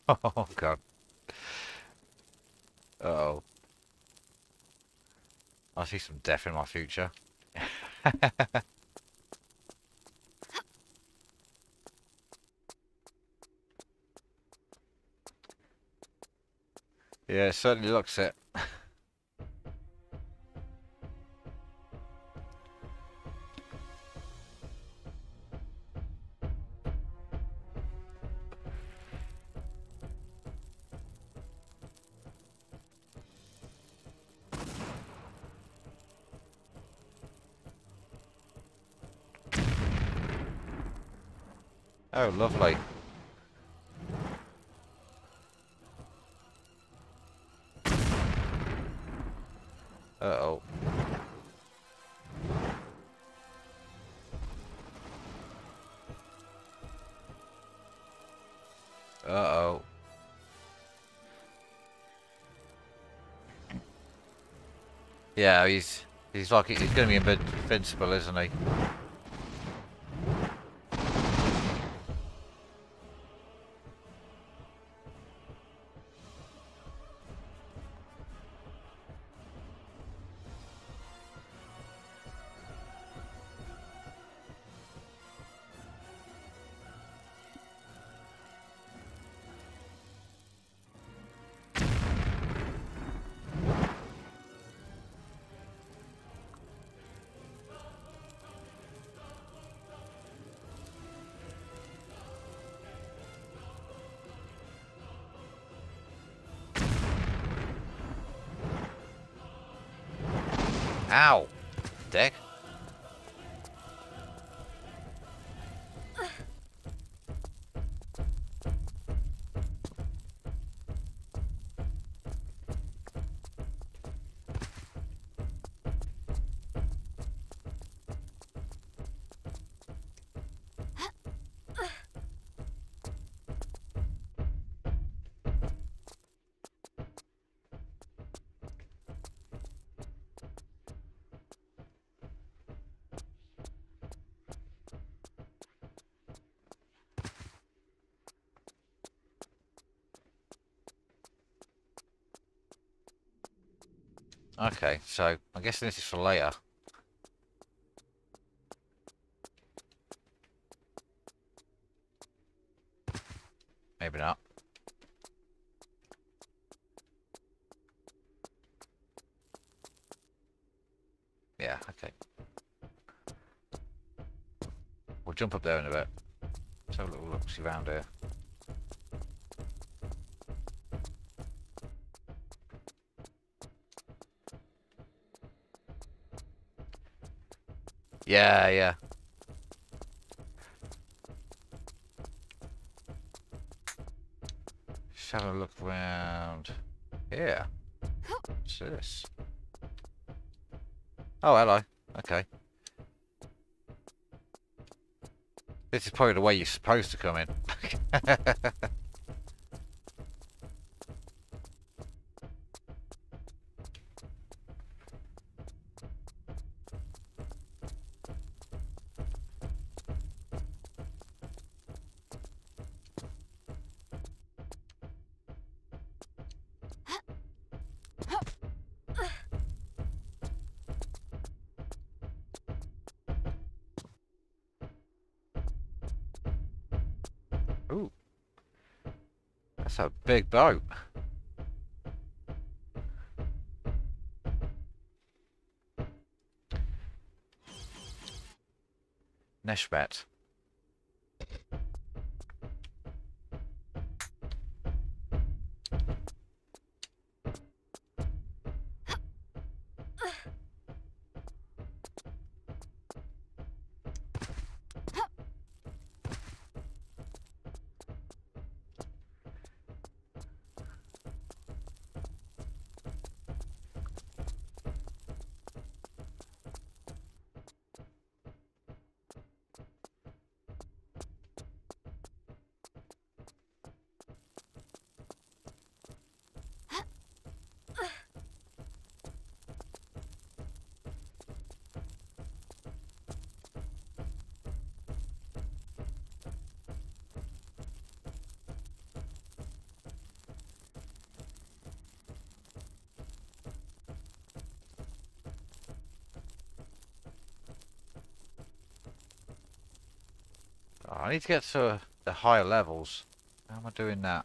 Oh god. Uh oh. I see some death in my future. Yeah, it certainly looks it. Oh, lovely. Uh-oh. Uh-oh. Yeah, he's like he's gonna be invincible, isn't he? Ow! Dick. Okay, so I'm guessing this is for later. Maybe not. Yeah, okay. We'll jump up there in a bit. Let's have a little look-see around here. Yeah, yeah. Just having a look around here. What's this? Oh, hello. Okay. This is probably the way you're supposed to come in. Ooh, that's a big boat. Neshbet. I need to get to the higher levels. How am I doing that?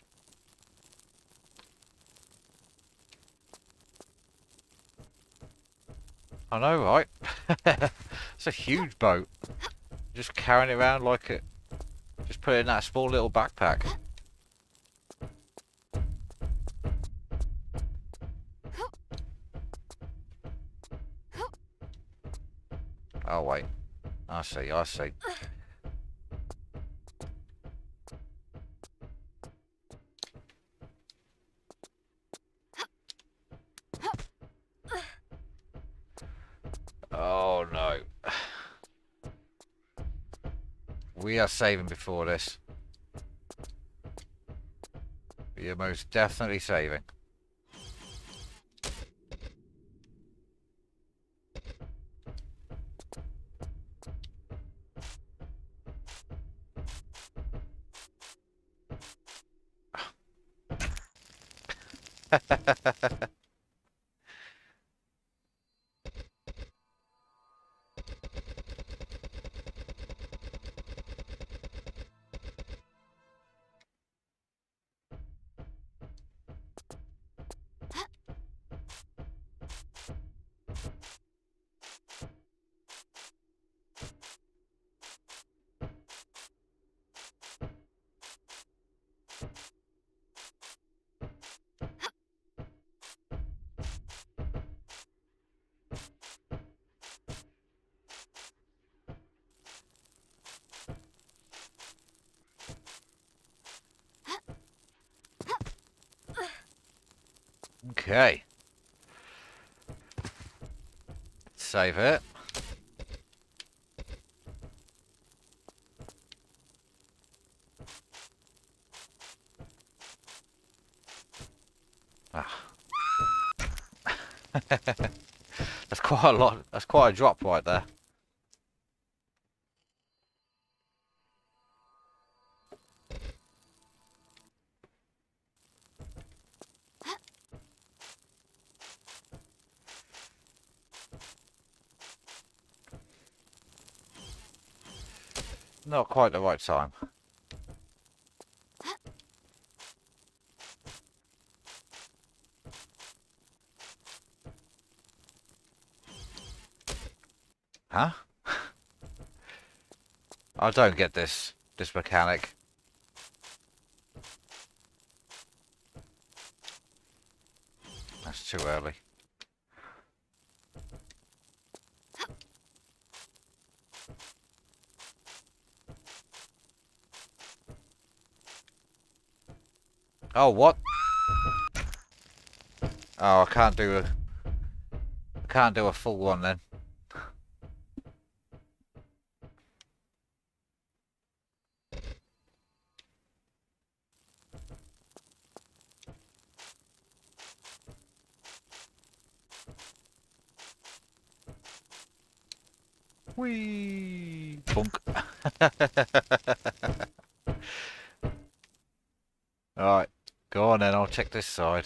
I know, right? It's a huge boat. Just carrying it around like it. Just put it in that small little backpack. Oh wait. I see, I see. Oh no. We are saving before this. We are most definitely saving. Okay. Save it. Ah. That's quite a lot. That's quite a drop right there. Not quite the right time. Huh? I don't get this mechanic. That's too early. Oh, what? Oh, I can't do a full one then. Whee! Bunk. Alright, go on then, I'll check this side.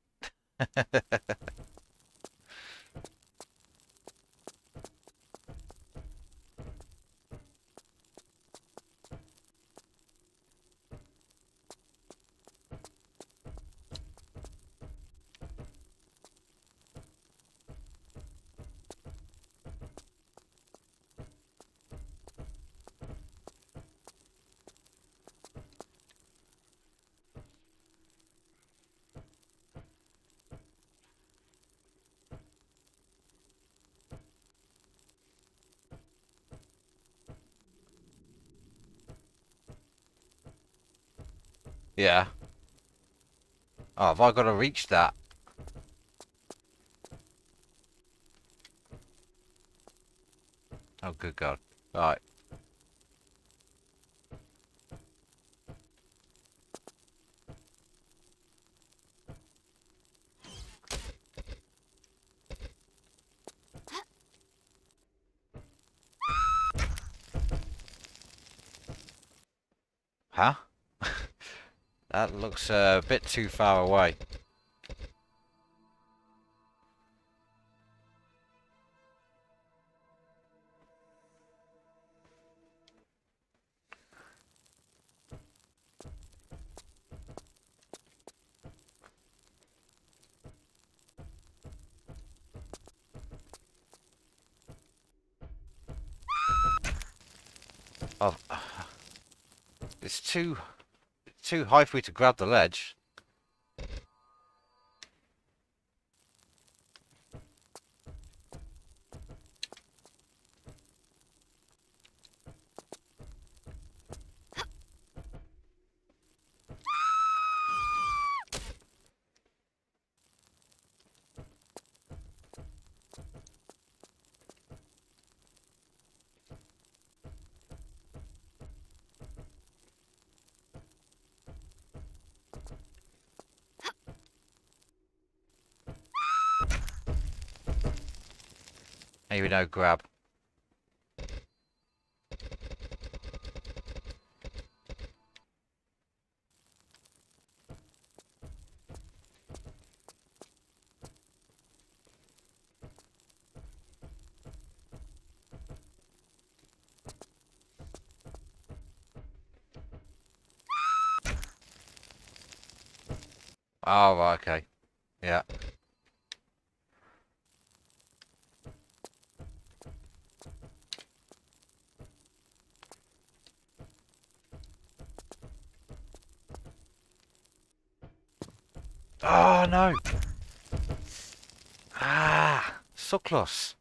Yeah. Oh, have I got to reach that? Oh, good God. Right. Huh? That looks a bit too far away. Oh, it's too high for me to grab the ledge. Maybe no grab. Oh, right, okay. Yeah. Oh, no. Ah, so close.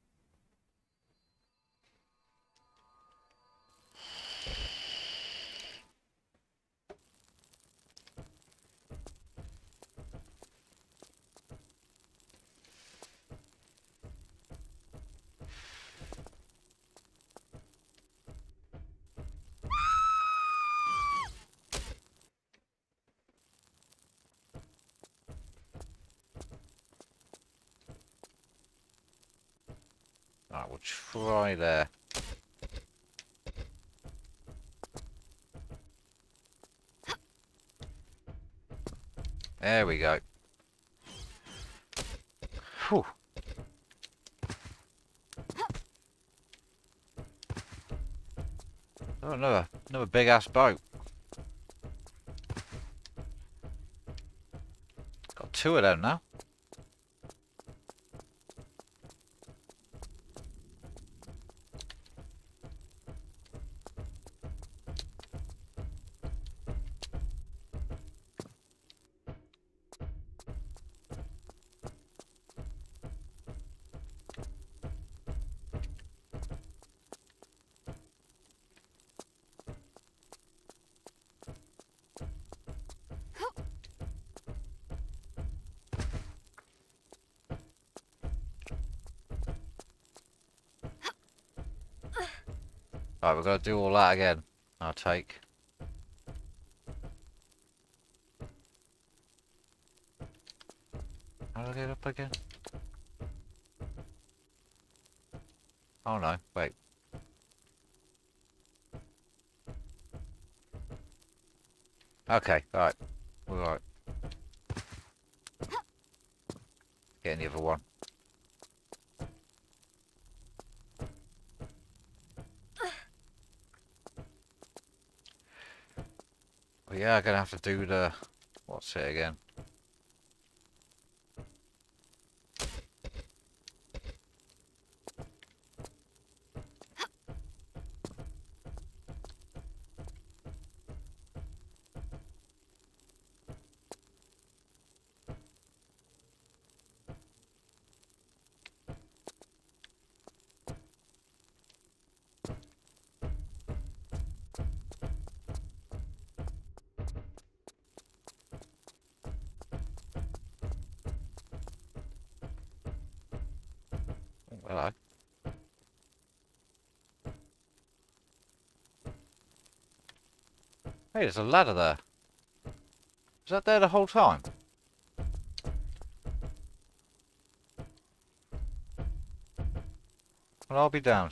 Right, we'll try there. There we go. Whew. Oh, another big ass boat. Got two of them now. Right, we're gonna do all that again. I'll take. How do I get up again? Oh no, wait. Okay, alright. We're alright. Getting the other one. Well, yeah, I'm gonna have to do the... What's it again? Oh, hello. Hey, there's a ladder there. Was that there the whole time? Well, I'll be damned.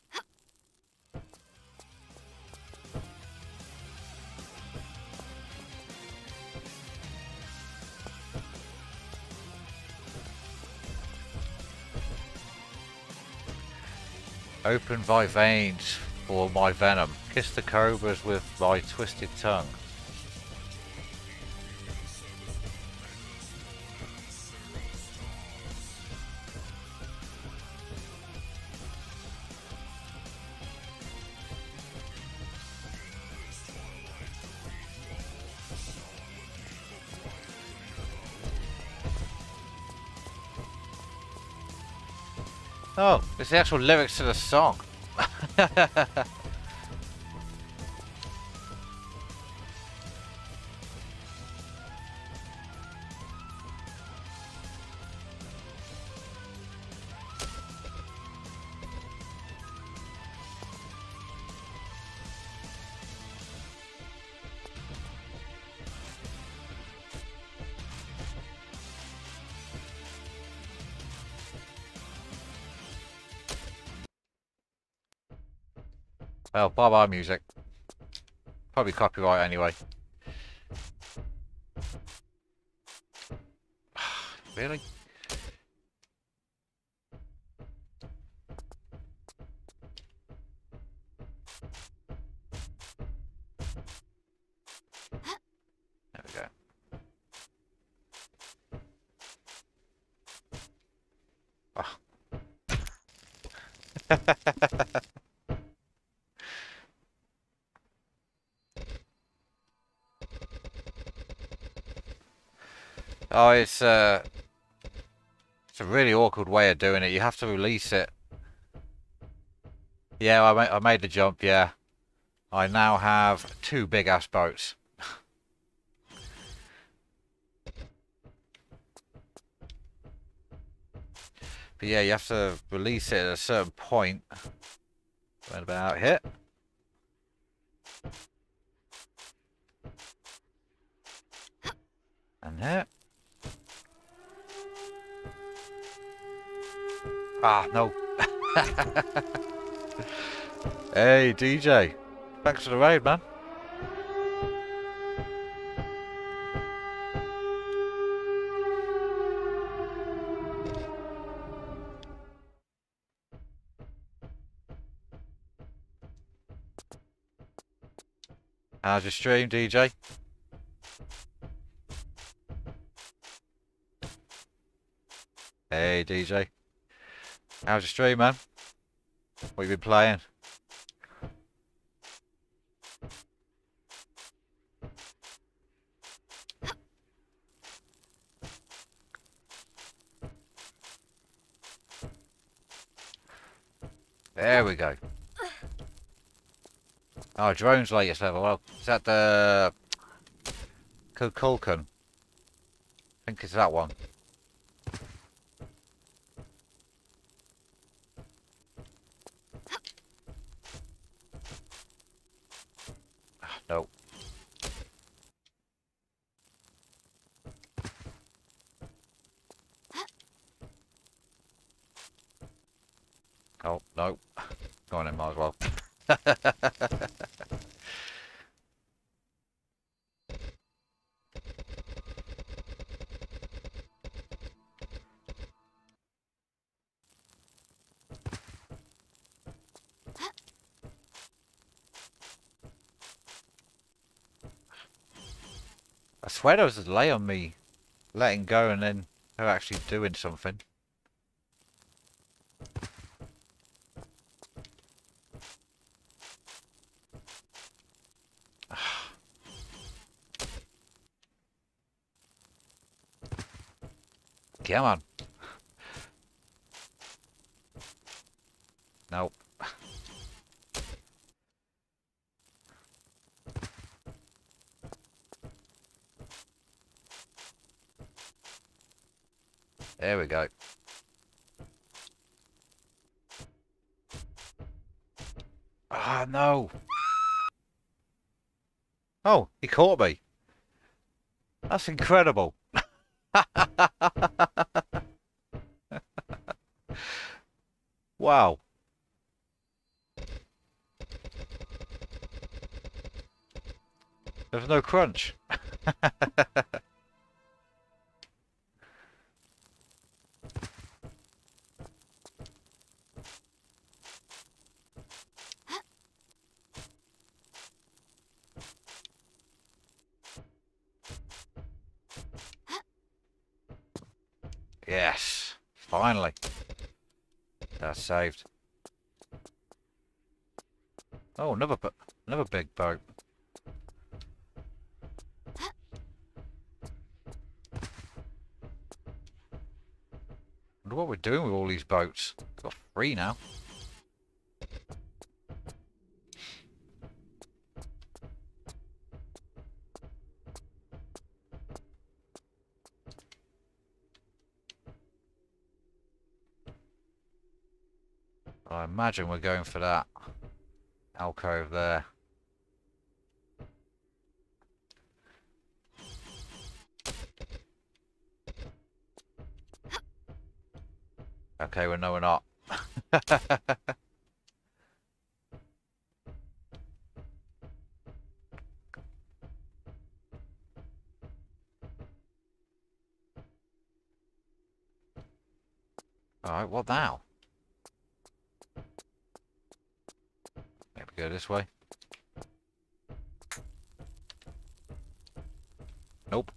Open thy veins for my venom. Kiss the cobras with thy twisted tongue. Oh, it's the actual lyrics to the song. Well, bye-bye music. Probably copyright anyway. Really? There we go. Oh. Oh, it's a really awkward way of doing it. You have to release it. Yeah, I made the jump, yeah. I now have 2 big-ass boats. But yeah, you have to release it at a certain point. Right about here. And here. Ah, no. Hey, DJ. Thanks for the raid, man. How's your stream, DJ? Hey, DJ. How's your stream, man? What you been playing? There we go. Oh, drone's latest level. Well, is that the Kukulkan? I think it's that one. No. Oh, no. Go on in, might as well. I swear there was a delay on me letting go and then her actually doing something. Come on. Nope. There we go. Ah, no. Oh, he caught me. That's incredible. Wow. There's no crunch. Yes. Finally. That's saved. Oh, another big boat. Wonder what we're doing with all these boats. Got Free now. I imagine we're going for that alcove there. Okay, well, no, we're not. Alright, what now? Maybe go this way. Nope.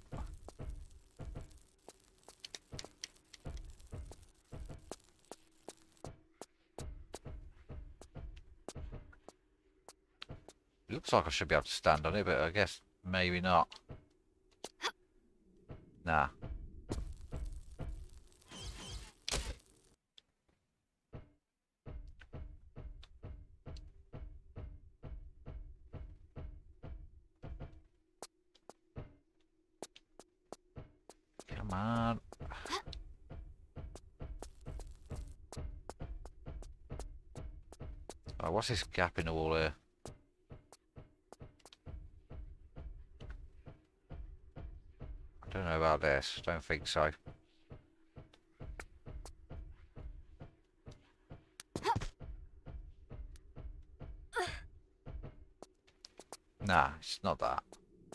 Looks like I should be able to stand on it, but I guess maybe not. Nah. Come on. Oh, what's this gap in the wall here? I don't know about this. Don't think so. Nah, it's not that.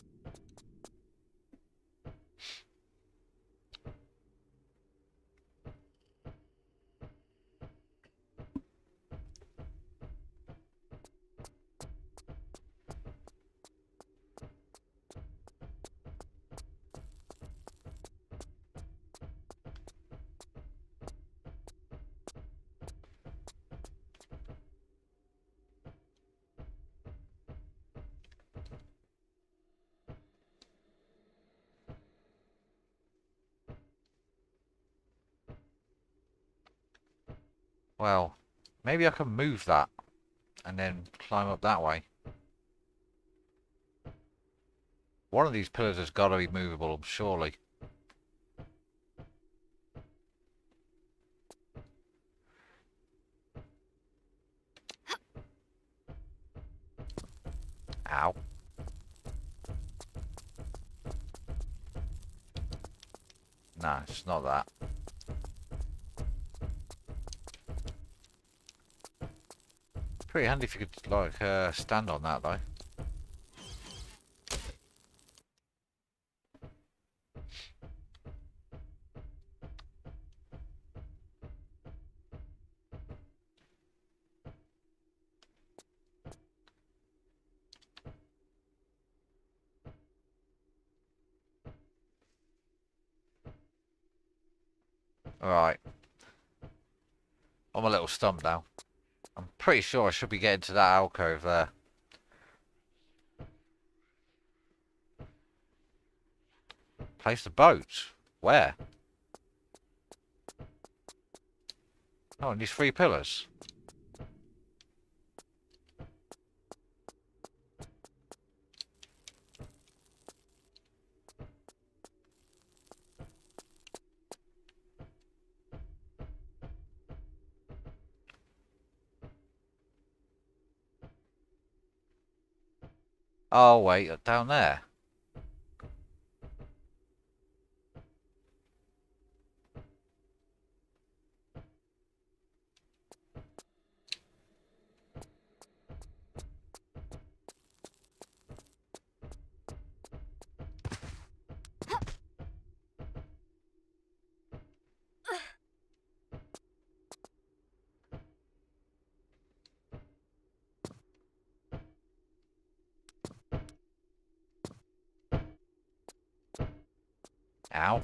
Well, maybe I can move that and then climb up that way. One of these pillars has got to be movable, surely. Ow. Nah, it's not that. Pretty handy if you could, like, stand on that, though. Alright. I'm a little stumped now. I'm pretty sure I should be getting to that alcove there. Place the boat. Where? Oh, and these 3 pillars. Oh, wait, down there. Ow.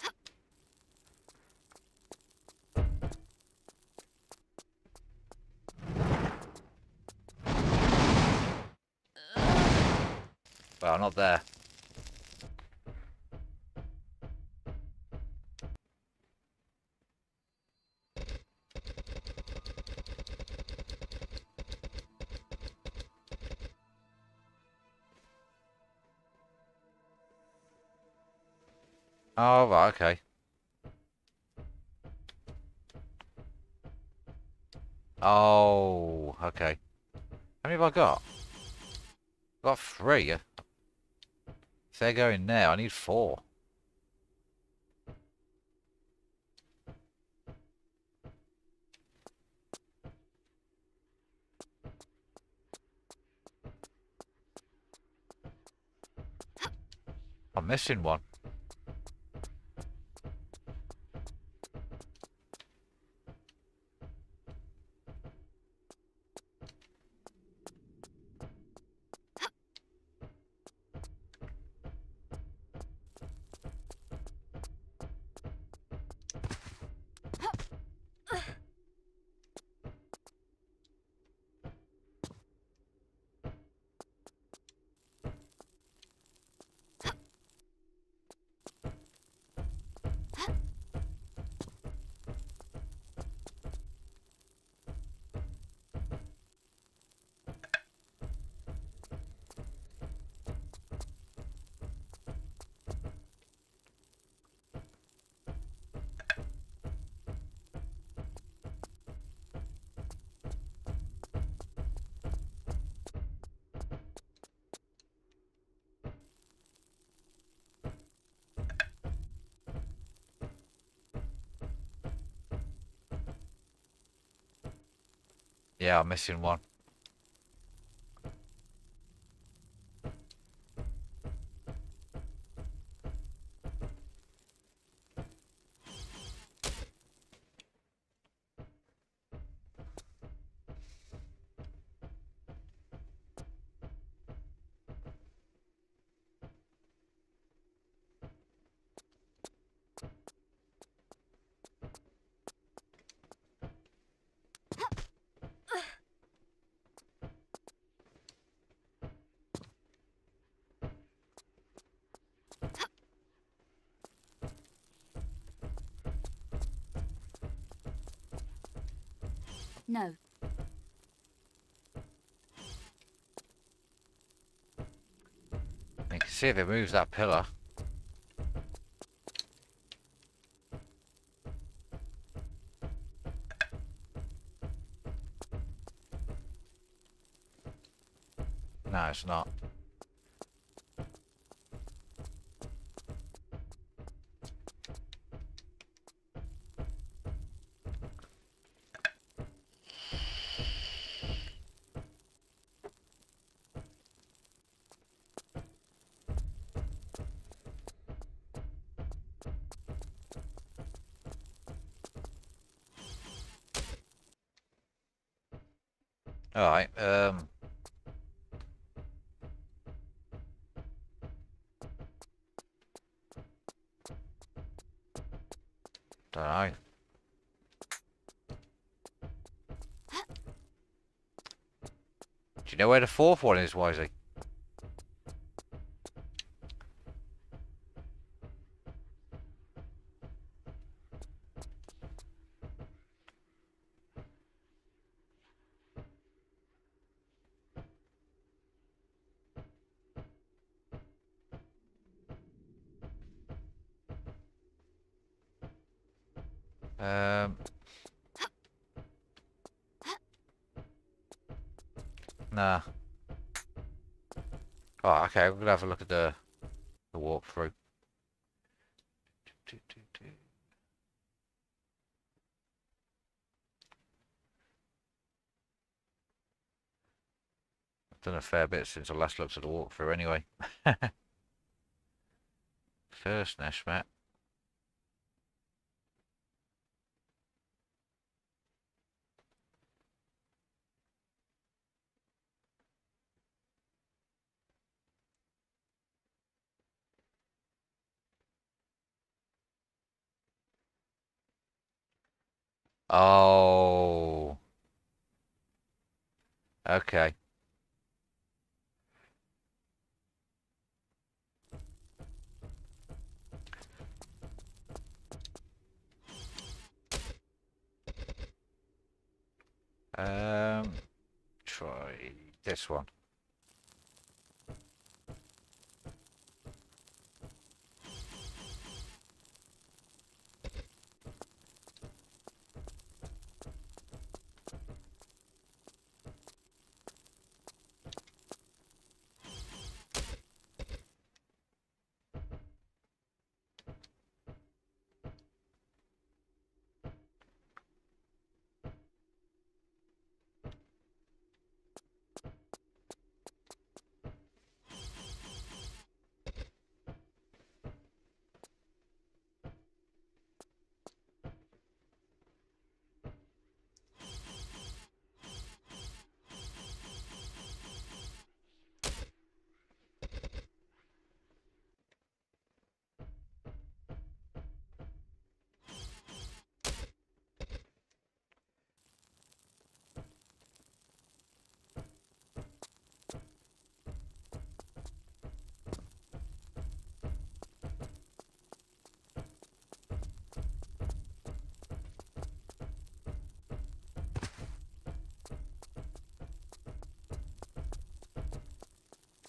Well, not there. Oh, right, okay. Oh, okay. How many have I got? I've got 3. If they're going there, I need 4. I'm missing one. Yeah, I'm missing one. No. You can see if it moves that pillar. No, it's not. Alright, don't know. Do you know where the 4th one is, Wisey? Um, nah. Oh, okay, we're gonna have a look at the walkthrough. I've done a fair bit since I last looked at the walkthrough anyway. First nest map. Oh, okay. Um, try this one.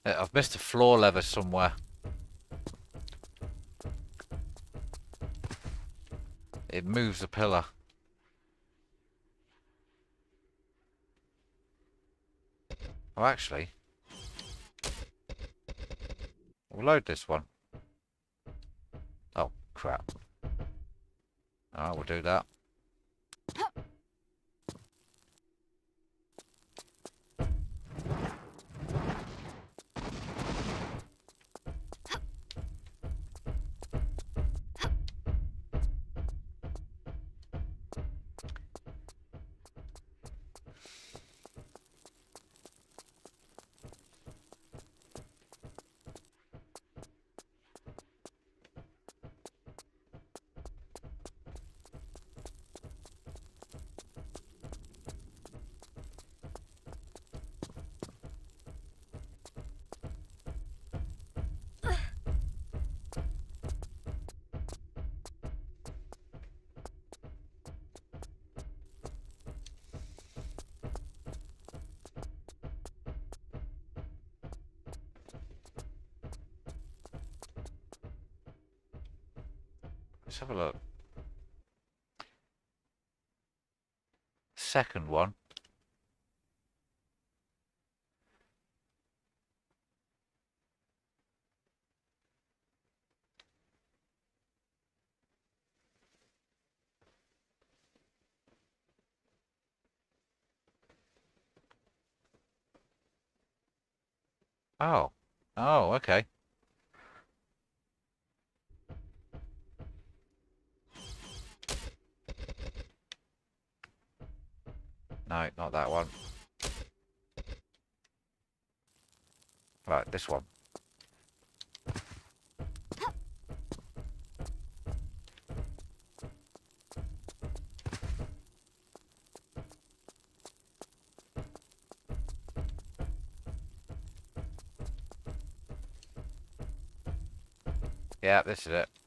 I've missed a floor lever somewhere. It moves the pillar. Oh, actually, we'll load this one. Oh, crap. Alright, we'll do that. Let's have a look. Second one. Oh. Oh, okay. No, not that one. Right, this one. Yeah, this is it.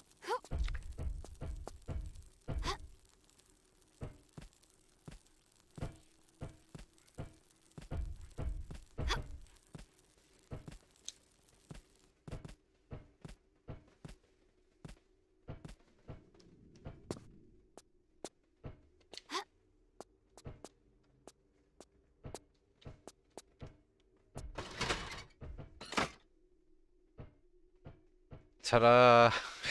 Ta-da!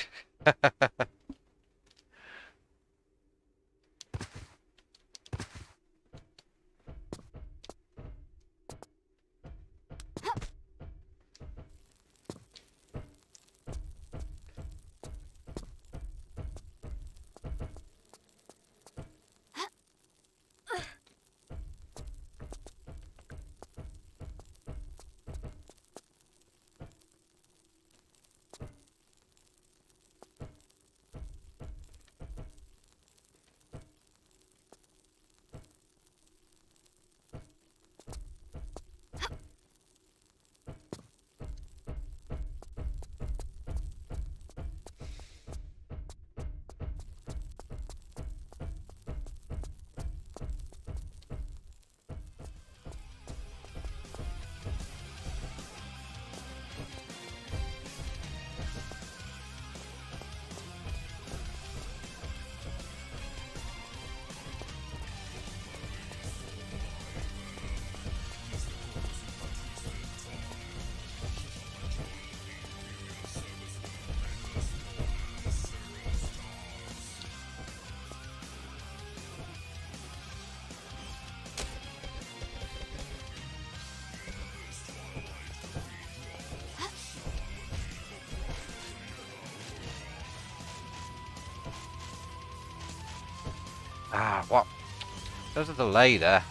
Ah, what? There's a delay there.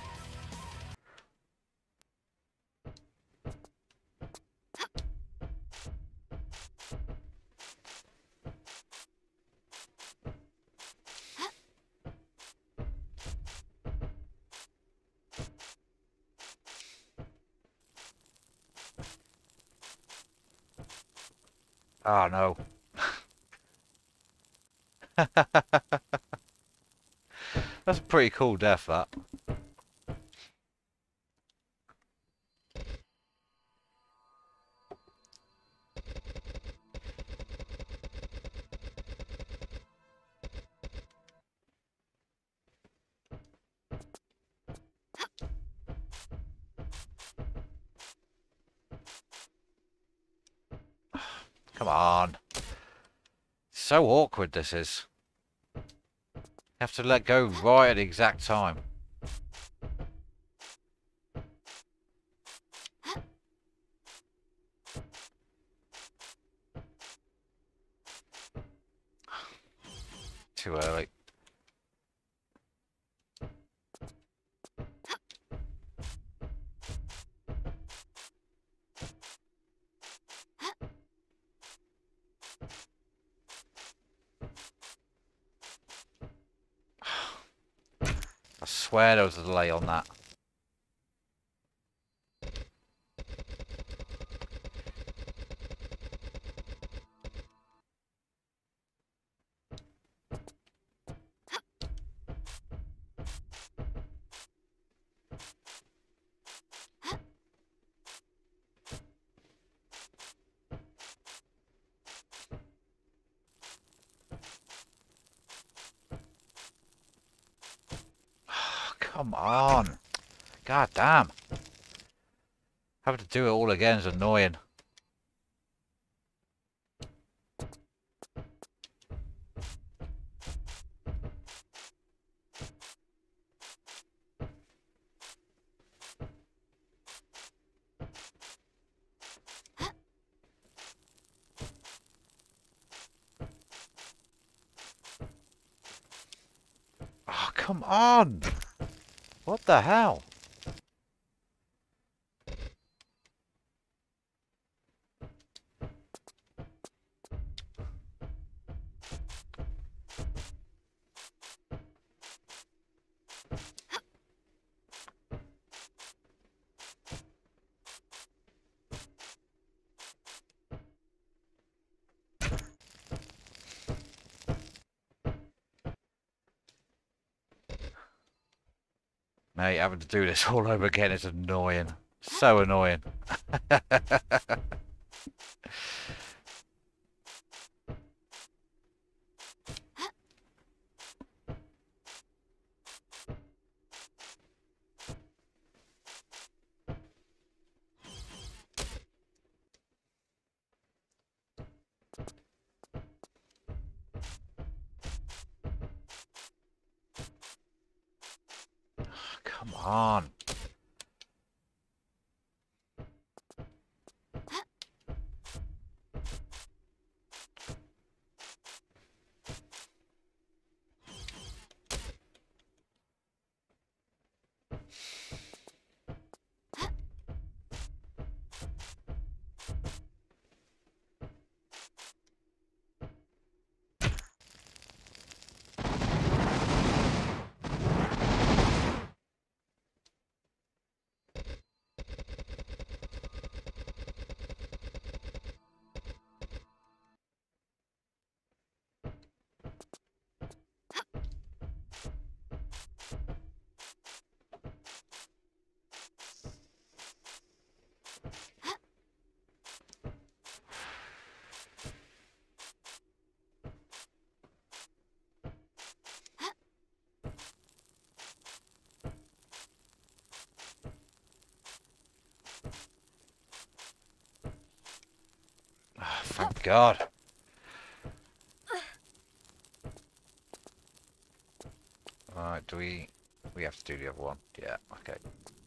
Oh, no. That's a pretty cool death, that. Come on. So awkward this is. You have to let go right at the exact time. Too early. I swear there was a delay on that. Come on. God damn. Having to do it all again is annoying. Oh, come on. What the hell? Mate, having to do this all over again is annoying. So annoying. Come on. Oh, thank God. Alright, do we have to do the other one? Yeah, okay.